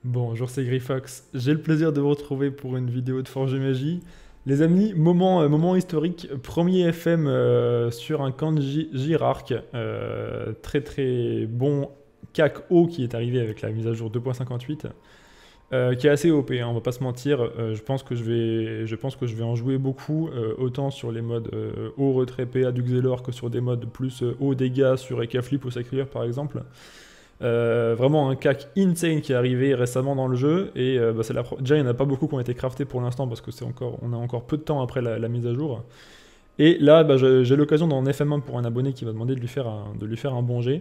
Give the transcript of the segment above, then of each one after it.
Bonjour, c'est Grifox. J'ai le plaisir de vous retrouver pour une vidéo de Forge et Magie. Les amis, moment historique, premier FM sur un Kanji Girark. Très très bon CAC haut qui est arrivé avec la mise à jour 2.58. Qui est assez OP, hein, on va pas se mentir. Je pense que je vais en jouer beaucoup, autant sur les modes haut retrait PA du Xelor que sur des modes plus haut dégâts sur Ekaflip ou Sacrifier par exemple. Vraiment un CAC insane qui est arrivé récemment dans le jeu et déjà il n'y en a pas beaucoup qui ont été craftés pour l'instant parce que on a encore peu de temps après la mise à jour. Et là j'ai l'occasion d'en FM1 pour un abonné qui va demander de lui faire un bon jet.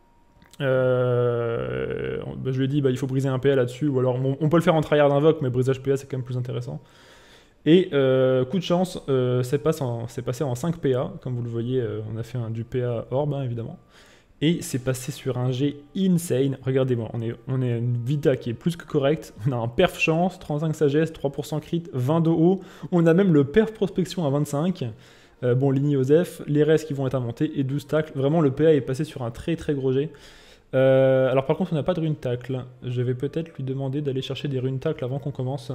Je lui ai dit il faut briser un PA là-dessus, ou alors on peut le faire en tryhard invoque, mais brisage PA c'est quand même plus intéressant. Et coup de chance, c'est passé en 5 PA, comme vous le voyez, on a fait du PA orb hein, évidemment. Et c'est passé sur un jet insane. Regardez-moi, on est une Vita qui est plus que correcte. On a un perf chance, 35 sagesse, 3% crit, 20 de haut. On a même le perf prospection à 25. Bon, Lini Osef, les restes qui vont être à monter et 12 tacles. Vraiment, le PA est passé sur un très très gros jet. Alors par contre, on n'a pas de rune tacle. Je vais peut-être lui demander d'aller chercher des runes tacle avant qu'on commence.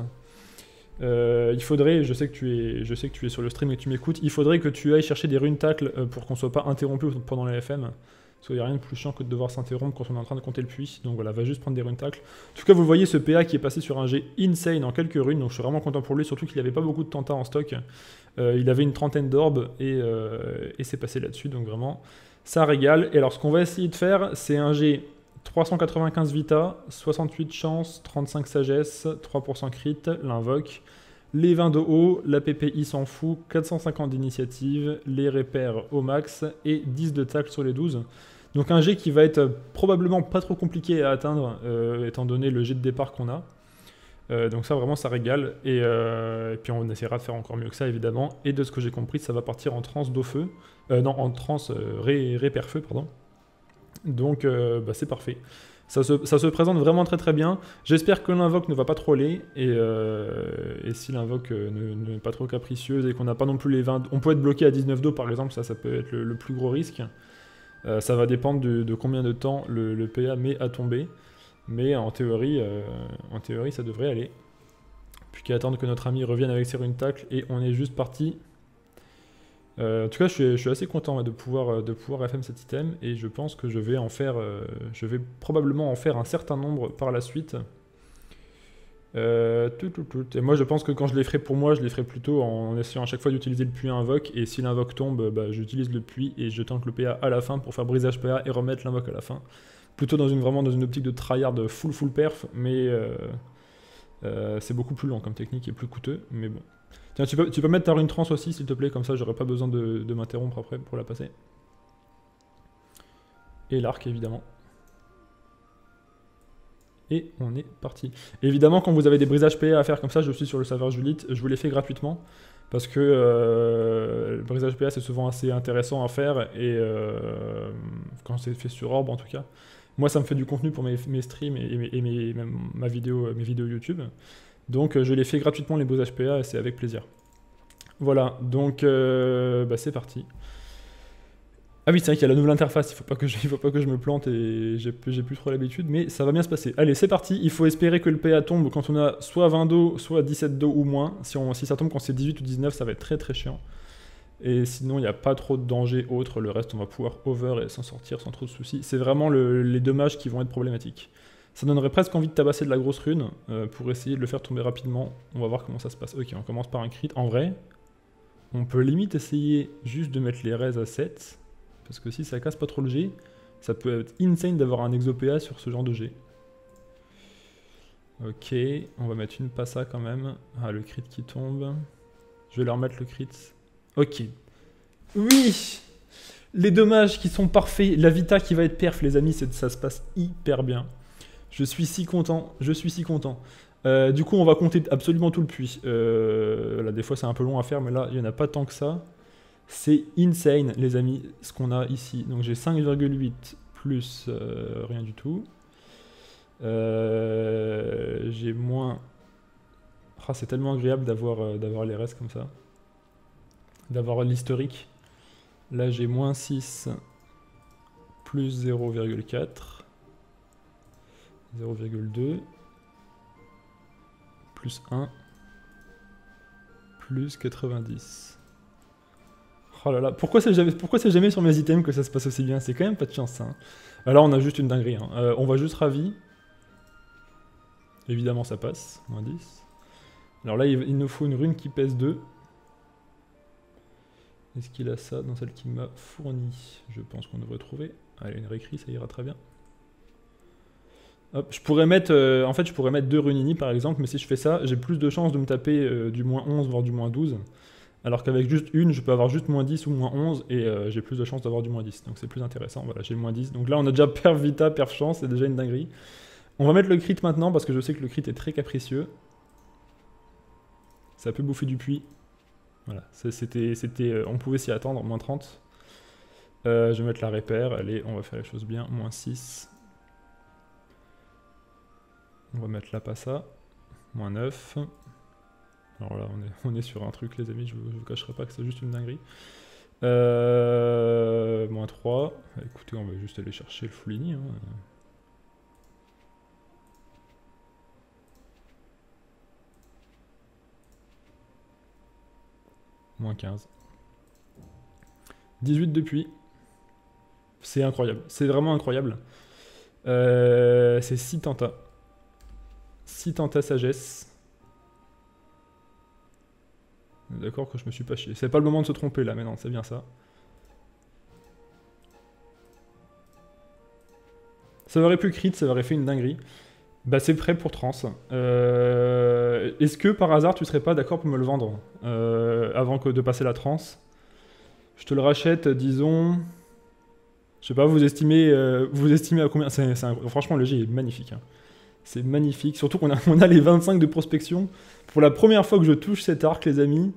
Il faudrait, je sais que tu es sur le stream et que tu m'écoutes, il faudrait que tu ailles chercher des runes tacle pour qu'on soit pas interrompu pendant les FM. Parce qu'il n'y a rien de plus chiant que de devoir s'interrompre quand on est en train de compter le puits. Donc voilà, va juste prendre des runes tacle. En tout cas, vous voyez ce PA qui est passé sur un jet insane en quelques runes. Donc je suis vraiment content pour lui, surtout qu'il n'avait pas beaucoup de tenta en stock. Il avait une trentaine d'orbes et c'est passé là-dessus. Donc vraiment, ça régale. Et alors ce qu'on va essayer de faire, c'est un jet 395 vita, 68 chance, 35 sagesse, 3% crit, l'invoque. Les 20 de haut, la PPI s'en fout, 450 d'initiative, les repères au max et 10 de tacle sur les 12. Donc un jet qui va être probablement pas trop compliqué à atteindre, étant donné le jet de départ qu'on a. Donc ça vraiment ça régale, et puis on essaiera de faire encore mieux que ça évidemment. Et de ce que j'ai compris, ça va partir en transe d'eau feu, non en transe repère feu pardon. Donc c'est parfait. Ça se présente vraiment très très bien. J'espère que l'invoque ne va pas troller, et si l'invoque n'est pas trop capricieuse et qu'on n'a pas non plus les 20... On peut être bloqué à 19 d'eau par exemple, ça peut être le plus gros risque. Ça va dépendre de combien de temps le PA met à tomber. Mais en théorie ça devrait aller. Puis qu'à attendre que notre ami revienne avec ses runes tacle, et on est juste parti. En tout cas, je suis assez content de pouvoir FM cet item, et je pense que je vais probablement en faire un certain nombre par la suite. Et moi, je pense que quand je les ferai pour moi, je les ferai plutôt en essayant à chaque fois d'utiliser le puits invoque, et si l'invoque tombe, j'utilise le puits et je tente le PA à la fin pour faire brisage PA et remettre l'invoque à la fin. Plutôt vraiment dans une optique de tryhard full perf, mais c'est beaucoup plus long comme technique et plus coûteux, mais bon. Tiens, tu peux mettre ta rune trans aussi, s'il te plaît, comme ça j'aurai pas besoin de m'interrompre après pour la passer. Et l'arc, évidemment. Et on est parti. Évidemment, quand vous avez des brisages PA à faire comme ça, je suis sur le serveur Julite, je vous les fais gratuitement. Parce que le brisage PA, c'est souvent assez intéressant à faire, et quand c'est fait sur Orb en tout cas. Moi, ça me fait du contenu pour mes streams et mes vidéos YouTube. Donc je les fais gratuitement les brisages PA, et c'est avec plaisir. Voilà, donc c'est parti. Ah oui, c'est vrai qu'il y a la nouvelle interface, il faut pas que je me plante, et j'ai plus trop l'habitude, mais ça va bien se passer. Allez, c'est parti, il faut espérer que le PA tombe quand on a soit 20 d'eau, soit 17 d'eau ou moins. Si ça tombe quand c'est 18 ou 19, ça va être très très chiant. Et sinon, il n'y a pas trop de danger autre, le reste on va pouvoir over et s'en sortir sans trop de soucis. C'est vraiment les dommages qui vont être problématiques. Ça donnerait presque envie de tabasser de la grosse rune pour essayer de le faire tomber rapidement. On va voir comment ça se passe. Ok, on commence par un crit. En vrai, on peut limite essayer juste de mettre les raises à 7. Parce que si ça casse pas trop le G, ça peut être insane d'avoir un exo-PA sur ce genre de G. Ok, on va mettre une passa quand même. Ah, le crit qui tombe. Je vais leur mettre le crit. Ok. Oui! Les dommages qui sont parfaits. La Vita qui va être perf, les amis, ça se passe hyper bien. Je suis si content. Du coup, on va compter absolument tout le puits. Là, des fois, c'est un peu long à faire, mais là, il n'y en a pas tant que ça. C'est insane, les amis, ce qu'on a ici. Donc, j'ai 5,8 plus rien du tout. J'ai moins... Ah, c'est tellement agréable d'avoir les restes comme ça. D'avoir l'historique. Là, j'ai moins 6 plus 0,4. 0,2. plus 1. Plus 90. Oh là là, pourquoi c'est jamais sur mes items que ça se passe aussi bien? C'est quand même pas de chance, ça. Hein. Alors, on a juste une dinguerie. Hein. On va juste ravi. Évidemment, ça passe. Moins 10. Alors là, il nous faut une rune qui pèse 2. Est-ce qu'il a ça dans celle qu'il m'a fournie? Je pense qu'on devrait trouver. Allez, une réécrit, ça ira très bien. Hop, je pourrais mettre, en fait, je pourrais mettre 2 runini par exemple, mais si je fais ça, j'ai plus de chances de me taper du moins 11, voire du moins 12. Alors qu'avec juste une, je peux avoir juste moins 10 ou moins 11, et j'ai plus de chances d'avoir du moins 10. Donc c'est plus intéressant, voilà, j'ai moins 10. Donc là, on a déjà perf vita, perf chance, c'est déjà une dinguerie. On va mettre le crit maintenant, parce que je sais que le crit est très capricieux. Ça peut bouffer du puits. Voilà, on pouvait s'y attendre, moins 30. Je vais mettre la répère, allez, on va faire les choses bien, moins 6. On va mettre là pas ça, moins 9. Alors là, on est sur un truc, les amis, je vous cacherai pas que c'est juste une dinguerie. Moins 3. Écoutez, on va juste aller chercher le Foulini. Hein. Moins 15. 18 depuis. C'est incroyable. C'est vraiment incroyable. C'est 6 tentas. 6 tentas sagesse. D'accord que je me suis pas chié. C'est pas le moment de se tromper là, mais non, c'est bien ça. Ça aurait pu crit, ça aurait fait une dinguerie. Bah c'est prêt pour trans. Est-ce que par hasard tu serais pas d'accord pour me le vendre avant que de passer la trans? Je te le rachète, disons... Je sais pas, vous estimez à combien? Franchement, le jet est magnifique. Hein. C'est magnifique. Surtout qu'on a les 25 de prospection. Pour la première fois que je touche cet arc, les amis,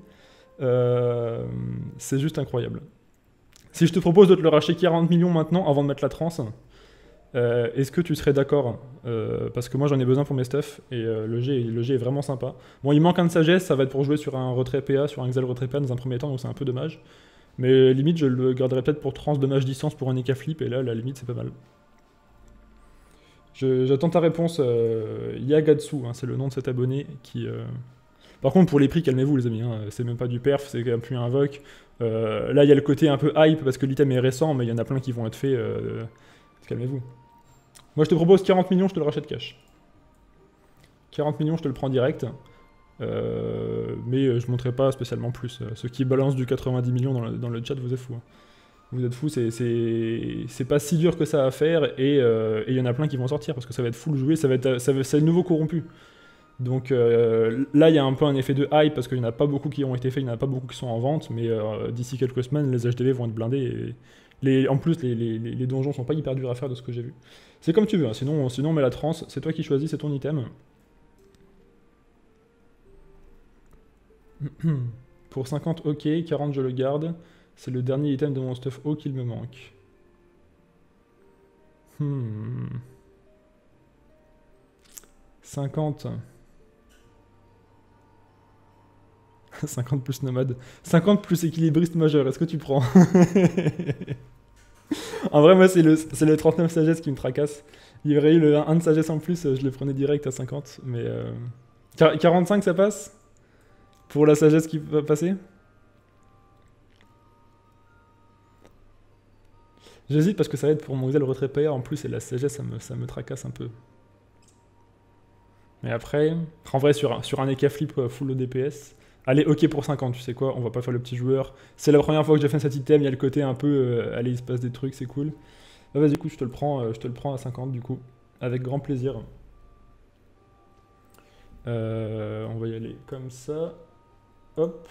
c'est juste incroyable. Si je te propose de te le racheter 40 millions maintenant, avant de mettre la trans, est-ce que tu serais d'accord? Parce que moi, j'en ai besoin pour mes stuffs, et le jet est vraiment sympa. Bon, il manque un de sagesse, ça va être pour jouer sur un retrait PA, sur un Exal retrait PA dans un premier temps, donc c'est un peu dommage. Mais limite, je le garderais peut-être pour trans dommage distance pour un Eka flip, et là, la limite, c'est pas mal. J'attends ta réponse, Yagatsu, hein, c'est le nom de cet abonné qui... Par contre, pour les prix, calmez-vous les amis, hein, c'est même pas du perf, c'est quand même plus un invoque. Là, il y a le côté un peu hype, parce que l'item est récent, mais il y en a plein qui vont être faits. Calmez-vous. Moi, je te propose 40 millions, je te le rachète cash. 40 millions, je te le prends direct. Mais je ne montrerai pas spécialement plus. Ceux qui balancent du 90 millions dans le chat, vous êtes fous. Hein. Vous êtes fous, c'est pas si dur que ça à faire, et il y en a plein qui vont sortir, parce que ça va être full joué, c'est le nouveau corrompu. Donc là, il y a un peu un effet de hype, parce qu'il n'y en a pas beaucoup qui ont été faits, il n'y en a pas beaucoup qui sont en vente, mais d'ici quelques semaines, les HDV vont être blindés, et en plus, les donjons sont pas hyper durs à faire de ce que j'ai vu. C'est comme tu veux, hein. Sinon on met la trans, c'est toi qui choisis, c'est ton item. Pour 50, ok, 40 je le garde. C'est le dernier item de mon stuff haut qu'il me manque. 50. 50 plus nomade. 50 plus équilibriste majeur, est-ce que tu prends? En vrai, moi, c'est le 39 sagesse qui me tracasse. Il y aurait eu le 1 de sagesse en plus, je le prenais direct à 50. Mais 45, ça passe? Pour la sagesse qui va passer? J'hésite parce que ça va être pour mon Exal retrait payer en plus, et la sagesse, ça me tracasse un peu. Mais après, en vrai, sur un Eka flip full DPS, allez, ok pour 50, tu sais quoi, on va pas faire le petit joueur. C'est la première fois que j'ai fait cet item, il y a le côté un peu, allez, il se passe des trucs, c'est cool. Bah vas-y, du coup, je te le prends à 50 du coup, avec grand plaisir. On va y aller comme ça. Hop.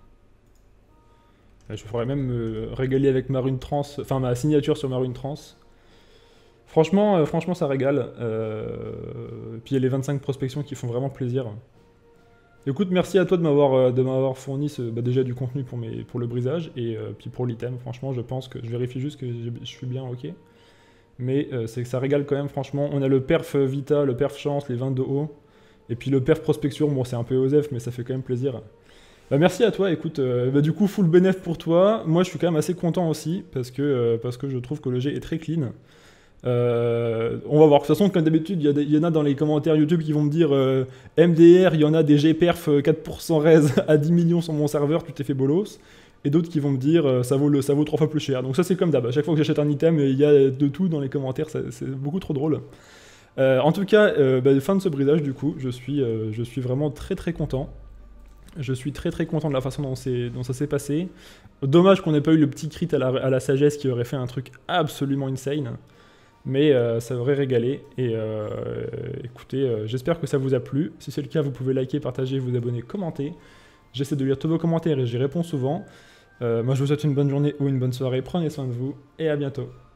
Je ferais même me régaler avec ma rune trans, enfin ma signature sur ma rune trans. Franchement, ça régale. Puis il y a les 25 prospections qui font vraiment plaisir. Écoute, merci à toi de m'avoir fourni déjà du contenu pour le brisage, et puis pour l'item. Franchement, je pense que je vérifie juste que je suis bien ok. Mais c'est que ça régale quand même, franchement. On a le perf vita, le perf chance, les 22 hauts. Et puis le perf prospection, bon c'est un peu osef, mais ça fait quand même plaisir. Bah merci à toi, écoute, du coup full bénéf pour toi. Moi je suis quand même assez content aussi, parce que je trouve que le jet est très clean. On va voir. De toute façon, comme d'habitude, il y en a dans les commentaires YouTube qui vont me dire MDR, il y en a des GPerf 4% raise à 10 millions sur mon serveur, tu t'es fait bolos. Et d'autres qui vont me dire ça vaut 3 fois plus cher. Donc ça c'est comme d'hab. À chaque fois que j'achète un item, il y a de tout dans les commentaires, c'est beaucoup trop drôle. En tout cas, fin de ce brisage du coup, je suis vraiment très très content. Je suis très très content de la façon dont ça s'est passé. Dommage qu'on n'ait pas eu le petit crit à la sagesse qui aurait fait un truc absolument insane. Mais ça aurait régalé. Et écoutez, j'espère que ça vous a plu. Si c'est le cas, vous pouvez liker, partager, vous abonner, commenter. J'essaie de lire tous vos commentaires et j'y réponds souvent. Moi, je vous souhaite une bonne journée ou une bonne soirée. Prenez soin de vous et à bientôt.